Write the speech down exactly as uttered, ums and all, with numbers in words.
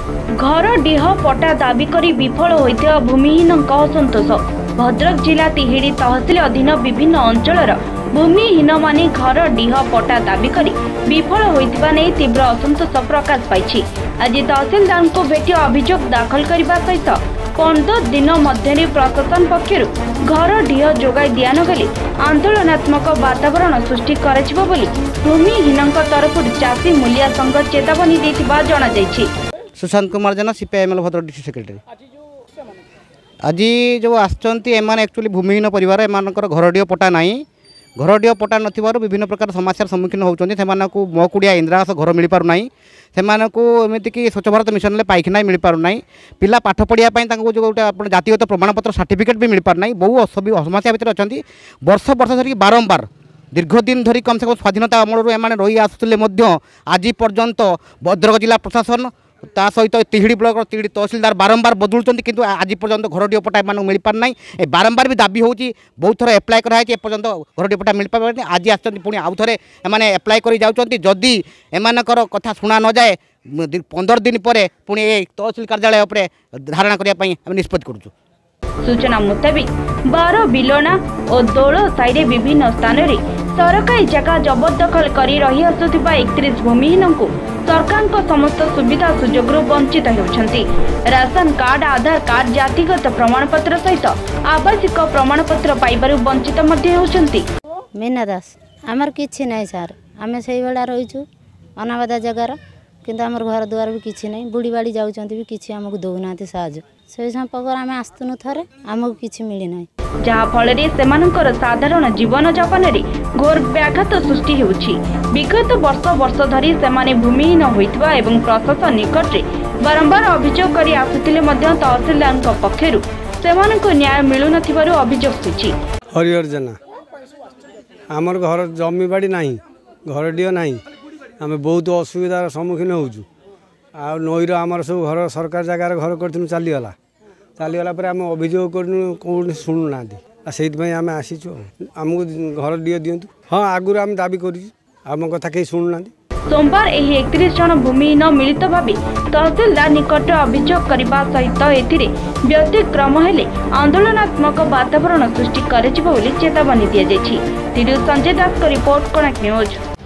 घर डीह पट्टा दाबी करी विफल होइथिबा भूमिहीन असंतोष। भद्रक जिला तिहिड़ी तहसिल अधीन विभिन्न अंचल भूमिहीन माने घर डीह पट्टा दाबी करी विफल होइथिबा नै तीव्र असंतोष प्रकाश पाइछि। आज तहसिलदार को भेटी अभियोग दाखल करने सहित पंद्रह दिन मध्य प्रशासन पक्षर घर डीह जोगाई दिया नगले आंदोलनात्मक वातावरण सृष्टि कराजिबो बोली भूमिहीन तरफ चाषी मूलिया संघ चेतावनी देथिबा जणा जायछि। Sushant Kumar Jena CPIML Bhadrak district secretary. आज जो आसचंती एमान एक्चुअली भूमिहीन परिवार एमानकर घरडीह पट्टा नाही। घरडीह पट्टा नथिबारु विभिन्न प्रकार समस्यार सम्मुखीन होउचंती। सेमानकु मकुड़िया इंदिरावास घर मिल पारु नाही। सेमानकु एमिति कि स्वच्छ भारत मिशन ले पाइखना मिल पारु नाही। पिला पाठ पढ़िया पई तांको जो गोटे आपण जातिगत प्रमाणपत्र सर्टिफिकेट भी मिल पार नाही। बहु समस्या भितर अछंती। वर्ष वर्ष धरि बारंबार दीर्घ दिन धरी कम से कम स्वाधीनता अमलरू एमाने रही आसुले मध्य आज पर्यंत भद्रक जिला प्रशासन ता सहित तिहिड़ी ब्लॉक तिहिड़ी तहसिलदार बारंबार बदलुंट कि आज पर्यंत घरडीह पट्टा एम मिल पार ना। बारंबार भी दाबी होची बहुत थर एप्लाय कराई एपर्यंत घरडीह पट्टा मिल पार। आज आसुँच पुणी आउ थे एमाने एप्लाय कर जाउछंती। जदि एमानकर कथा शुणा न जाए पंद्रह दिन पर पुणी तहसिल कार्यालय उपरे धारणा करने निष्पत्ति करूँ। सूचना मुताबिक बार बिलोना और दोल साइड विभिन्न स्थान में सरकारी जगह जबरदखल कर रही आसुथिबा एकतीस भूमिहीन को सरकार को समस्त सुविधा सुजोग वंचित होती। राशन कार्ड आधार कार्ड जातिगत प्रमाणपत्र सहित आवासिक प्रमाणपत्र पाइबार वंचित होती। मीना दास आमर किछि नै सर आमे सेही बेला रहिछु अनाबादा जगार किंतु आमर घर द्वार भी किछि नै। बुढ़ी बाड़ी जाउचंती भी किछि हमकु दउनाते साहाय्य से संपर्क आमे आस्तुनु थरे हमकु किछि मिली नै। जहा फल सेमानंकर साधारण जीवन यापन रे घोर व्याघात सृष्टि होउछि। विगत वर्ष वर्ष धरी सेमाने भूमिहीन होइतबा एवं प्रशासन निकट रे बारंबार अभियोग करी आसुतिले मध्य तहसिलदार पक्षरु सेमानंको न्याय मिलु नथिबारु अभियोग सुछि। हरिहर जना आमर घर जमी बाड़ी नाही घर डीह नाही आमे बहुत असुविधार सम्मुखीन होउछु। आ नईर आमर सब घर सरकार जगार घर करथिनु चलीगला चलीगला पर आम अभियोग करनु कौन शुणु ना से आम आसीचु आमको घर डीह दिंतु। हाँ आगुरी आम दाबी कर आम कथा कहीं शुणु ना। सोमवार एही एकतीस जन भूमिहीन मिलित भाव तहसिलदार निकट अभियोग करने सहित एथिरे व्यतिक्रम हेले आंदोलनात्मक वातावरण सृष्टि कराजिबो बोली चेतावनी दिया जायछि। संजय दास को रिपोर्ट कोणार्क न्यूज।